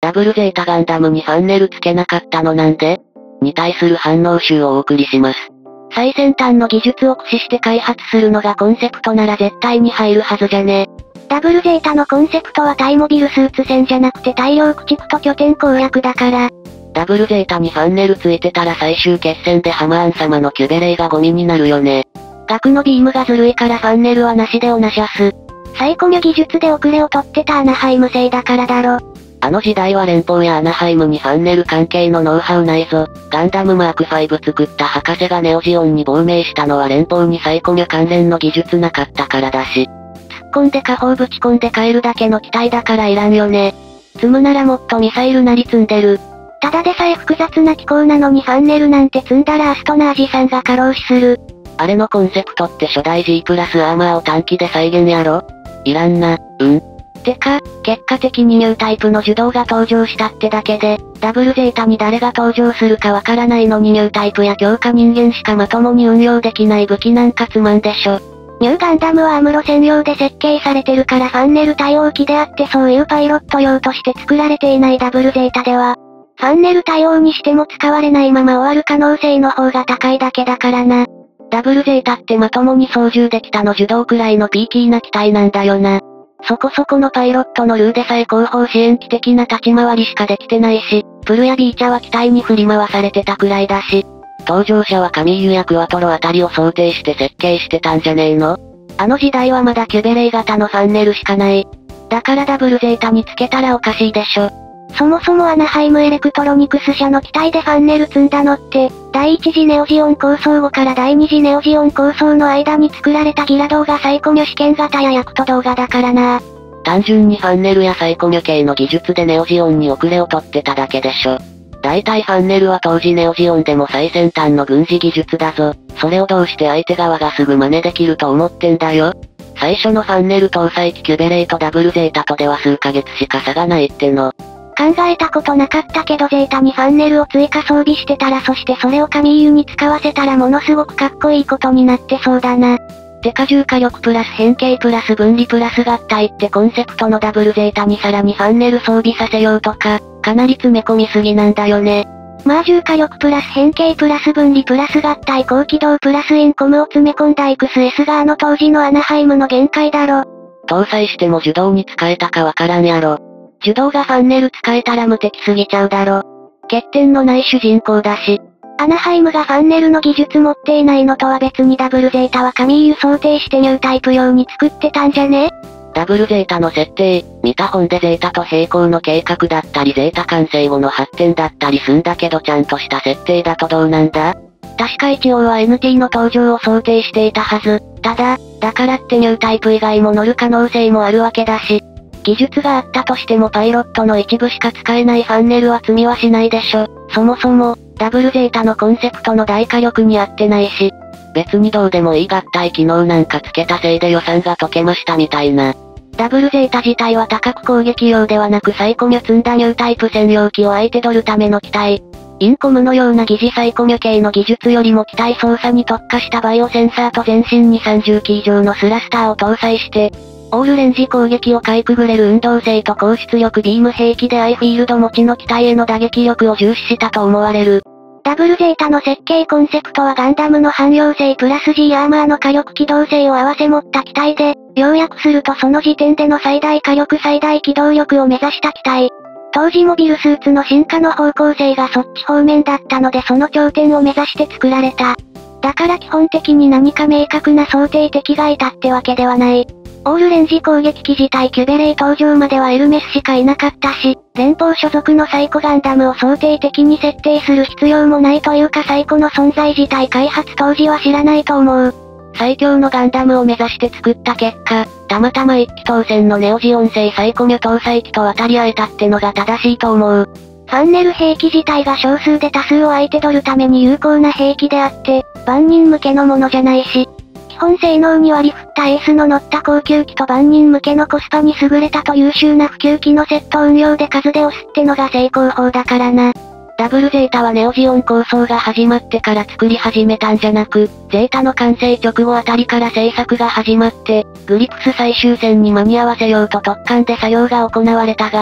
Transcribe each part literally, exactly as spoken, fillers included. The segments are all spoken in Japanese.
ダブルゼータガンダムにファンネルつけなかったのなんでに対する反応集をお送りします。最先端の技術を駆使して開発するのがコンセプトなら絶対に入るはずじゃね。 ダブルゼータのコンセプトはタイモビルスーツ戦じゃなくて大量駆逐と拠点攻略だから。 ダブルゼータにファンネルついてたら最終決戦でハマーン様のキュベレイがゴミになるよね。額のビームがずるいからファンネルはなしでおなしゃす。 サイコミュ技術で遅れを取ってたアナハイム製だからだろ。 あの時代は連邦やアナハイムにファンネル関係のノウハウないぞ。ガンダムマークファイブ作った博士がネオジオンに亡命したのは連邦にサイコミュ関連の技術なかったからだし。突っ込んで下方ぶち込んで帰るだけの機体だからいらんよね。積むならもっとミサイルなり積んでる。 ただでさえ複雑な機構なのにファンネルなんて積んだらアストナージさんが過労死する。 あれのコンセプトって初代 G プラスアーマーを短期で再現やろ？いらんな、うん。てか、結果的にニュータイプの受動が登場したってだけで、ダブルゼータに誰が登場するかわからないのにニュータイプや強化人間しかまともに運用できない武器なんかつまんでしょ。 ニューガンダムはアムロ専用で設計されてるからファンネル対応機であってそういうパイロット用として作られていないダブルゼータでは、ファンネル対応にしても使われないまま終わる可能性の方が高いだけだからな。 ダブルゼータってまともに操縦できたの受動くらいのピーキーな機体なんだよな。そこそこのパイロットのルーでさえ後方支援機的な立ち回りしかできてないし、プルやビーチャは機体に振り回されてたくらいだし、搭乗者はカミーユやクワトロあたりを想定して設計してたんじゃねえの？あの時代はまだキュベレイ型のファンネルしかない。だからダブルゼータにつけたらおかしいでしょ。 そもそもアナハイムエレクトロニクス社の機体でファンネル積んだのって、第一次ネオジオン構想後から第二次ネオジオン構想の間に作られたギラ動画サイコミュ試験型やヤクト動画だからな。 単純にファンネルやサイコミュ系の技術でネオジオンに遅れを取ってただけでしょ。大体ファンネルは当時ネオジオンでも最先端の軍事技術だぞ。それをどうして相手側がすぐ真似できると思ってんだよ。最初のファンネル搭載機キュベレイとダブルゼータとでは数ヶ月しか差がないっての。 考えたことなかったけどゼータにファンネルを追加装備してたらそしてそれをカミーユに使わせたらものすごくかっこいいことになってそうだな。てか重火力プラス変形プラス分離プラス合体ってコンセプトのダブルゼータにさらにファンネル装備させようとか、かなり詰め込みすぎなんだよね。まあ重火力プラス変形プラス分離プラス合体高機動プラスインコムを詰め込んだ エックスエス があの当時のアナハイムの限界だろ。 搭載しても受動に使えたかわからんやろ。受動がファンネル使えたら無敵すぎちゃうだろ。欠点のない主人公だし。アナハイムがファンネルの技術持っていないのとは別にダブルゼータはカミーユ想定してニュータイプ用に作ってたんじゃね？ ダブルゼータの設定、見た本でゼータと並行の計画だったりゼータ完成後の発展だったりすんだけどちゃんとした設定だとどうなんだ？確か一応は エヌティー の登場を想定していたはず。ただ、だからってニュータイプ以外も乗る可能性もあるわけだし。技術があったとしてもパイロットの一部しか使えないファンネルは積みはしないでしょ。そもそも、ダブルゼータのコンセプトの大火力に合ってないし、別にどうでもいい合体機能なんかつけたせいで予算が解けましたみたいな。ダブルゼータ自体は高く攻撃用ではなくサイコミュ積んだニュータイプ専用機を相手取るための機体。インコムのような疑似サイコミュ系の技術よりも機体操作に特化したバイオセンサーと全身にさんじゅう機以上のスラスターを搭載して、オールレンジ攻撃をかいくぐれる運動性と高出力ビーム兵器でアイフィールド持ちの機体への打撃力を重視したと思われる。ダブルゼータの設計コンセプトはガンダムの汎用性プラス G アーマーの火力機動性を合わせ持った機体で、要約するとその時点での最大火力最大機動力を目指した機体。当時モビルスーツの進化の方向性がそっち方面だったのでその頂点を目指して作られた。だから基本的に何か明確な想定敵がいたってわけではない。オールレンジ攻撃機自体キュベレイ登場まではエルメスしかいなかったし、連邦所属のサイコガンダムを想定的に設定する必要もないというかサイコの存在自体開発当時は知らないと思う。最強のガンダムを目指して作った結果、たまたま一機当選のネオジオン製サイコミュ搭載機と渡り合えたってのが正しいと思う。ファンネル兵器自体が少数で多数を相手取るために有効な兵器であって、万人向けのものじゃないし、基本性能に割り振ったエースの乗った高級機と万人向けのコスパに優れたと優秀な普及機のセット運用で数で押すってのが成功法だからな。ダブルゼータはネオジオン構想が始まってから作り始めたんじゃなく、ゼータの完成直後あたりから製作が始まって、グリプス最終戦に間に合わせようと特艦で作業が行われたが、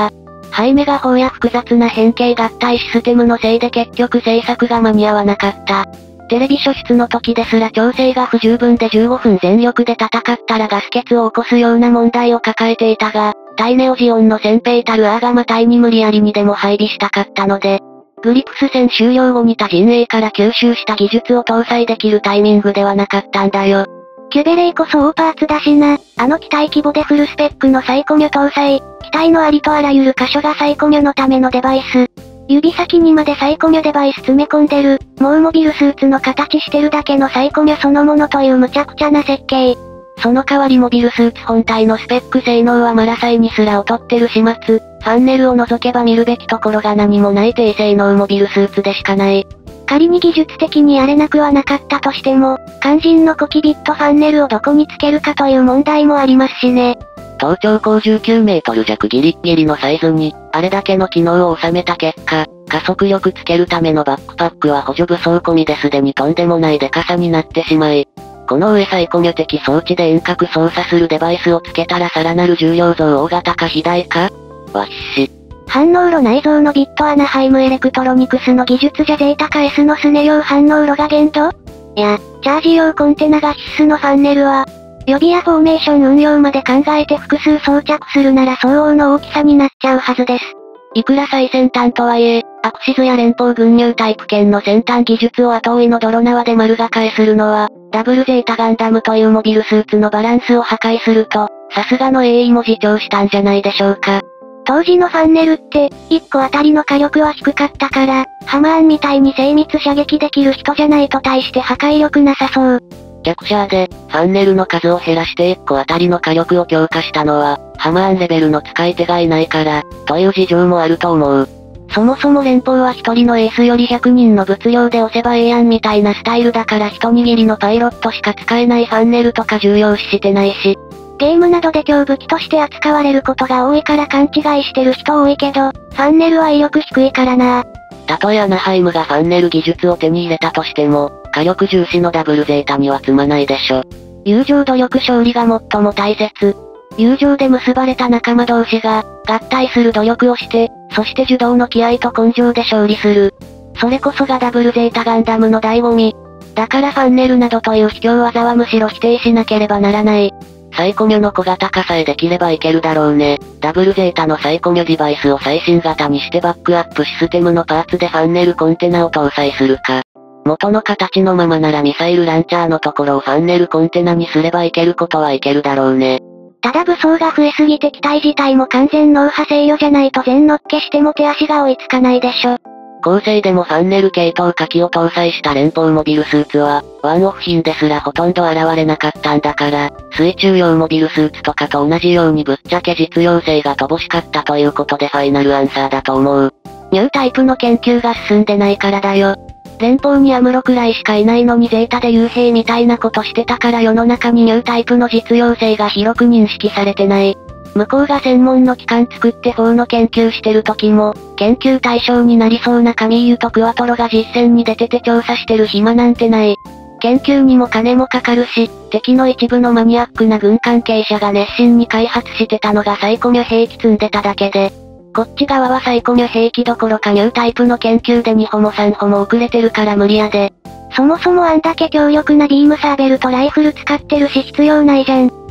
背メガ砲や複雑な変形合体システムのせいで結局制作が間に合わなかった。テレビ初出の時ですら調整が不十分でじゅうごふん全力で戦ったらガス欠を起こすような問題を抱えていたが、対ネオジオンの先兵たるアーガマ隊に無理やりにでも配備したかったので、グリプス戦終了後に他陣営から吸収した技術を搭載できるタイミングではなかったんだよ。 キュベレイこそ大パーツだしな、あの機体規模でフルスペックのサイコミュ搭載、機体のありとあらゆる箇所がサイコミュのためのデバイス。指先にまでサイコミュデバイス詰め込んでる、もうモビルスーツの形してるだけのサイコミュそのものという無茶苦茶な設計。 その代わりモビルスーツ本体のスペック性能はマラサイにすら劣ってる始末、ファンネルを除けば見るべきところが何もない低性能モビルスーツでしかない。 仮に技術的にやれなくはなかったとしても、肝心のコキビットファンネルをどこにつけるかという問題もありますしね。 頭頂高じゅうきゅうメートル弱ギリッギリのサイズに、あれだけの機能を収めた結果、加速力つけるためのバックパックは補助武装込みですでにとんでもないデカさになってしまい、この上サイコミュ的装置で遠隔操作するデバイスをつけたらさらなる重量増大型化肥大化わっし。 反応炉内蔵のビットアナハイムエレクトロニクスの技術じゃゼータか S のスネ用反応炉が限度？いや、チャージ用コンテナが必須のファンネルは、予備やフォーメーション運用まで考えて複数装着するなら相応の大きさになっちゃうはずです。 いくら最先端とはいえ、アクシズや連邦軍入タイプ圏の先端技術を後追いの泥縄で丸がかえするのは、ダブルゼータガンダムというモビルスーツのバランスを破壊すると、さすがの鋭意も自重したんじゃないでしょうか。 当時のファンネルって、いっこあたりの火力は低かったから、ハマーンみたいに精密射撃できる人じゃないと大して破壊力なさそう。 逆シャーで、ファンネルの数を減らしていっこあたりの火力を強化したのは、ハマーンレベルの使い手がいないから、という事情もあると思う。そもそも連邦は一人のエースよりひゃくにんの物量で押せばええやんみたいなスタイルだから一握りのパイロットしか使えないファンネルとか重要視してないし、 ゲームなどで強武器として扱われることが多いから勘違いしてる人多いけど、ファンネルは威力低いからな。 たとえアナハイムがファンネル技術を手に入れたとしても、火力重視のダブルゼータには積まないでしょ。友情努力勝利が最も大切。友情で結ばれた仲間同士が、合体する努力をして、そして受動の気合と根性で勝利する。それこそがダブルゼータガンダムの醍醐味。だからファンネルなどという卑怯技はむしろ否定しなければならない。サイコミュの小型化さえできればいけるだろうね。ダブルゼータのサイコミュデバイスを最新型にしてバックアップシステムのパーツでファンネルコンテナを搭載するか。元の形のままならミサイルランチャーのところをファンネルコンテナにすればいけることはいけるだろうね。 ただ武装が増えすぎて機体自体も完全脳波制御じゃないと全乗っけしても手足が追いつかないでしょ。 後世でもファンネル系統火器を搭載した連邦モビルスーツは、ワンオフ品ですらほとんど現れなかったんだから、水中用モビルスーツとかと同じようにぶっちゃけ実用性が乏しかったということでファイナルアンサーだと思う。ニュータイプの研究が進んでないからだよ。連邦にアムロくらいしかいないのにゼータで幽閉みたいなことしてたから世の中にニュータイプの実用性が広く認識されてない。向こうが専門の機関作ってフォーの研究してる時も、研究対象になりそうなカミーユとクワトロが実戦に出てて調査してる暇なんてない。研究にも金もかかるし、敵の一部のマニアックな軍関係者が熱心に開発してたのがサイコミュ兵器積んでただけで、こっち側はサイコミュ兵器どころかニュータイプの研究でにほもさんほも遅れてるから無理やで。 そもそもあんだけ強力なビームサーベルとライフル使ってるし必要ないじゃん。